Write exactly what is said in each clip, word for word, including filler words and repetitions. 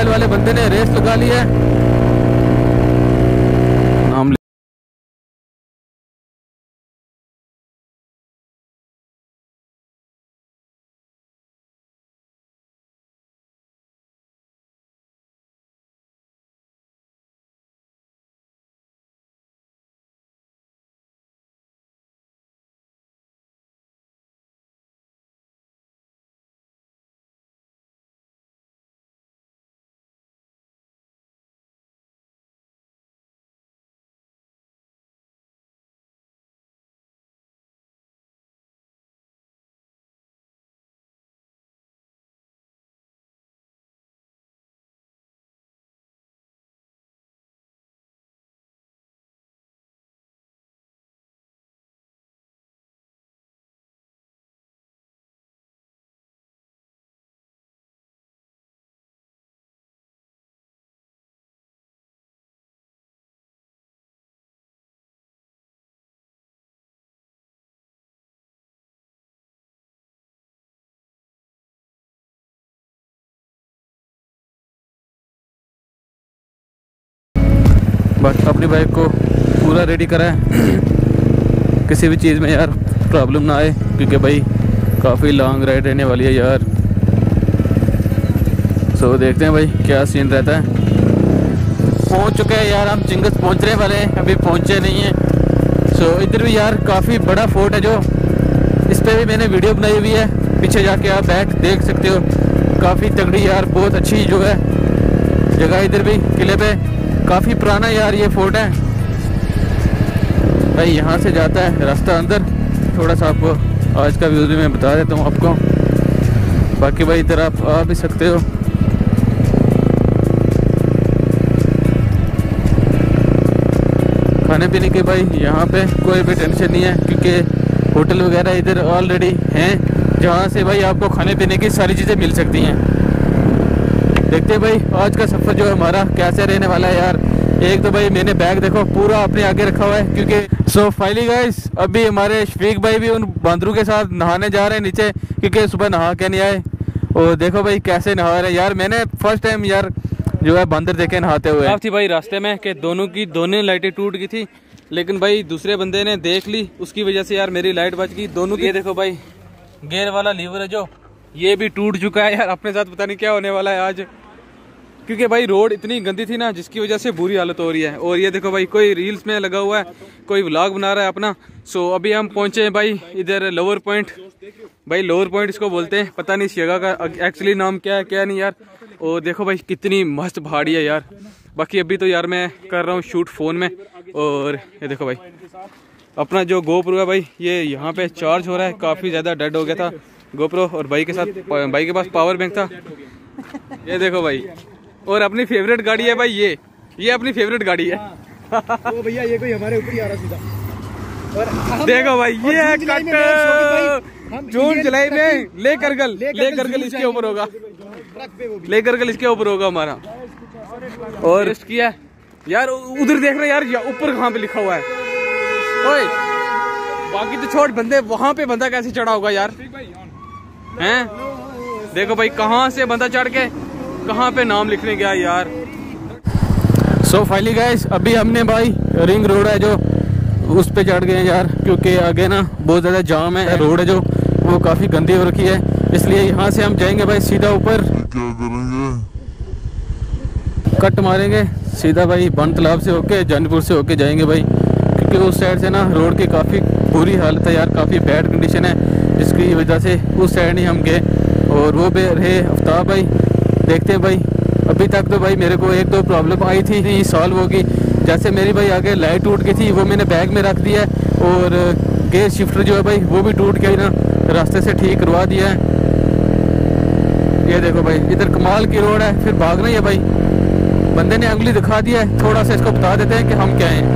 Mobile वाले बंदे ने रेस लगा ली है। नाम बस अपनी बाइक को पूरा रेडी करा है किसी भी चीज़ में यार प्रॉब्लम ना आए, क्योंकि भाई काफ़ी लॉन्ग राइड रहने वाली है यार। सो देखते हैं भाई क्या सीन रहता है। पहुंच चुके हैं यार हम, चिंगस पहुंचने वाले हैं, अभी पहुंचे नहीं हैं। सो इधर भी यार काफ़ी बड़ा फोर्ट है जो, इस पर भी मैंने वीडियो बनाई हुई है, पीछे जाके आप बैक देख सकते हो। काफ़ी तगड़ी यार, बहुत अच्छी जो है जगह इधर भी किले पे, काफ़ी पुराना यार ये फोर्ट है भाई। यहाँ से जाता है रास्ता अंदर, थोड़ा सा आपको आज का व्यू भी मैं बता देता हूँ आपको। बाकी भाई इधर आप आ भी सकते हो। खाने पीने के भाई यहाँ पे कोई भी टेंशन नहीं है, क्योंकि होटल वगैरह इधर ऑलरेडी हैं जहाँ से भाई आपको खाने पीने की सारी चीज़ें मिल सकती हैं। देखते हैं भाई आज का सफ़र जो है हमारा कैसे रहने वाला है यार। एक तो भाई मैंने बैग देखो पूरा अपने आगे रखा हुआ है, क्योंकि सो फाइनली गाइस अभी हमारे शफीक भाई भी उन बांदरों के साथ नहाने जा रहे हैं नीचे, क्योंकि सुबह नहा के नहीं आए। और देखो भाई कैसे नहा रहे हैं यार। मैंने फर्स्ट टाइम यार जो है बंदर देखे नहाते हुए। आप थी भाई रास्ते में कि दोनों की दोनों लाइटें टूट गई थी, लेकिन भाई दूसरे बंदे ने देख ली, उसकी वजह से यार मेरी लाइट बच गई दोनों की। ये देखो भाई गेयर वाला लीवर है जो, ये भी टूट चुका है यार। अपने साथ पता नहीं क्या होने वाला है आज, क्योंकि भाई रोड इतनी गंदी थी ना, जिसकी वजह से बुरी हालत हो रही है। और ये देखो भाई कोई रील्स में लगा हुआ है, कोई व्लॉग बना रहा है अपना। सो अभी हम पहुंचे हैं भाई इधर लोअर पॉइंट। भाई लोअर पॉइंट इसको बोलते हैं, पता नहीं इस जगह का एक्चुअली नाम क्या है क्या नहीं यार। और देखो भाई कितनी मस्त पहाड़ी है यार। बाकी अभी तो यार मैं कर रहा हूँ शूट फ़ोन में। और ये देखो भाई अपना जो गोप्रो है भाई, ये यहाँ पे चार्ज हो रहा है, काफ़ी ज़्यादा डेड हो गया था गोप्रो। और भाई के साथ भाई के पास पावर बैंक था। ये देखो भाई, और अपनी फेवरेट गाड़ी है भाई, ये ये अपनी फेवरेट गाड़ी है। वो भैया ये कोई हमारे ऊपर ही आ रहा सीधा। और देखो भाई ये कट जून जुलाई में लेकर गल लेकर गल इसके ऊपर होगा, लेकर गल इसके ऊपर होगा हमारा। और इसकी है यार, उधर देख रहे यार ऊपर कहाँ पे लिखा हुआ है। ओए बाकी तो छोड़, बंदे वहां पे बंदा कैसे चढ़ा होगा यार, हैं? देखो भाई कहाँ से बंदा चढ़ के कहाँ पे नाम लिखने गया यार। सो फाइनली गाइस अभी हमने भाई रिंग रोड है जो, उस पे चढ़ गए यार, क्योंकि आगे ना बहुत ज़्यादा जाम है। रोड है जो वो काफ़ी गंदी हो रखी है, इसलिए यहाँ से हम जाएंगे भाई सीधा ऊपर। क्या करेंगे, कट मारेंगे सीधा भाई बन तालाब से होके जानपुर से होके जाएंगे भाई, क्योंकि उस साइड से ना रोड की काफ़ी बुरी हालत है यार, काफ़ी बैड कंडीशन है, जिसकी वजह से उस साइड नहीं हम गए। और वो भी रहे आफ्ताब भाई। देखते हैं भाई, अभी तक तो भाई मेरे को एक दो प्रॉब्लम आई थी, ये सॉल्व होगी। जैसे मेरी भाई आगे लाइट टूट गई थी, वो मैंने बैग में रख दिया है। और गेयर शिफ्टर जो है भाई वो भी टूट के ना रास्ते से ठीक करवा दिया है। ये देखो भाई इधर कमाल की रोड है, फिर भागना ही है भाई। बंदे ने अंगली दिखा दिया है, थोड़ा सा इसको बता देते हैं कि हम क्या हैं।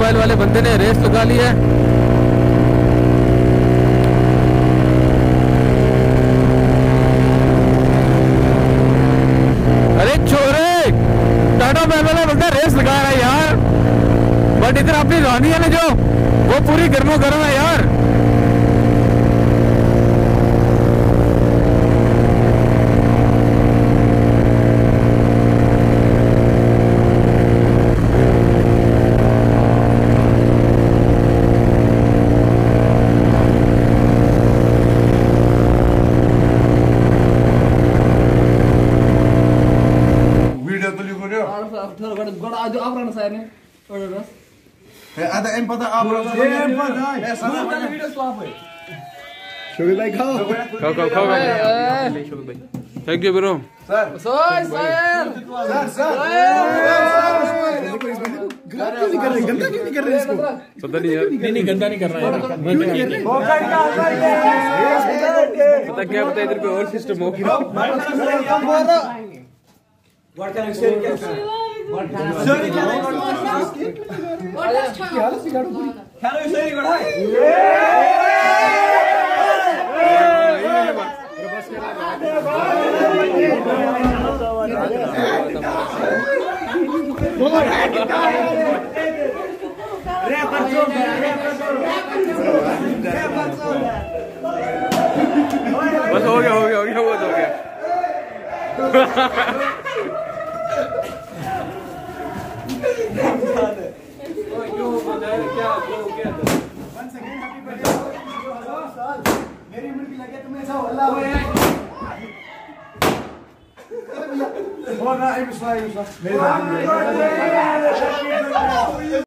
मोबाइल वाले बंदे ने रेस लगा ली है। अरे छोरे, टाटा मोबाइल वाला बंदा रेस लगा रहा है यार, बट इधर अपनी रानी है ना जो, वो पूरी गर्मो गर्म है यार। ada em pada abra em pada eh sana video slap hai शोभी भाई खाओ खाओ खाओ खाओ भाई, thank you bro. sir sir sir sir क्यों नहीं कर रहे, गंदा क्यों नहीं कर रहे इसको? पता नहीं यार, नहीं नहीं गंदा नहीं कर रहा है, पता क्या पता इधर कोई और सिस्टम हो। बस हो गया हो गया हो गया बहुत हो गया। मेरी उम्र की लगे तुम्हें ऐसा हल्ला हो रहा है। हो ना em slide मेरे